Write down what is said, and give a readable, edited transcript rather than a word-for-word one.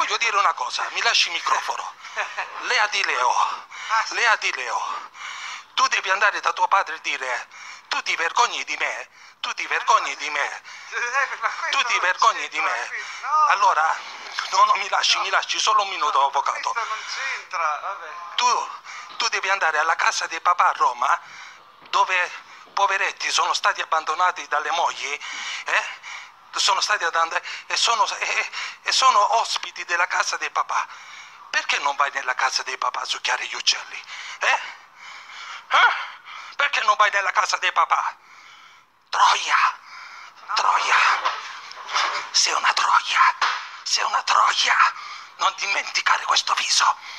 voglio dire una cosa, mi lasci il microfono. Lea Di Leo, Lea Di Leo, tu devi andare da tuo padre e dire, tu ti vergogni di me, tu ti vergogni di me, tu ti vergogni di me. Allora, no, mi lasci solo un minuto, avvocato. Questo non c'entra, vabbè. Tu devi andare alla casa di papà a Roma, dove poveretti sono stati abbandonati dalle mogli, sono stati e sono ospiti della casa dei papà. Perché non vai nella casa dei papà a succhiare gli uccelli? Perché non vai nella casa dei papà? Troia! Troia! Sei una troia! Sei una troia! Non dimenticare questo viso!